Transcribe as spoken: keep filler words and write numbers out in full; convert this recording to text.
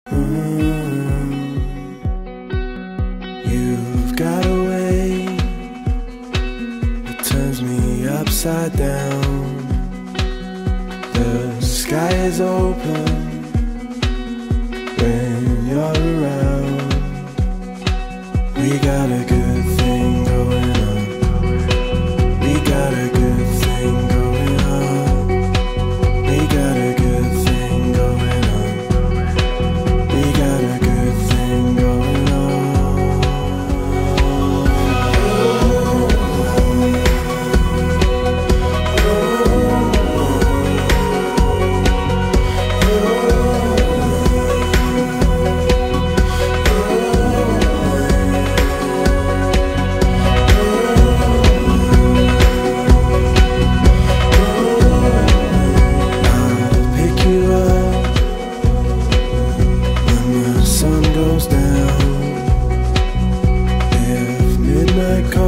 Mm. You've got a way that turns me upside down. The sky is open when you're around. We got a good thing going on. We got a good thing going on. We got a good thing going on. We got a good thing going on. I'll pick you up when the sun goes down. If midnight comes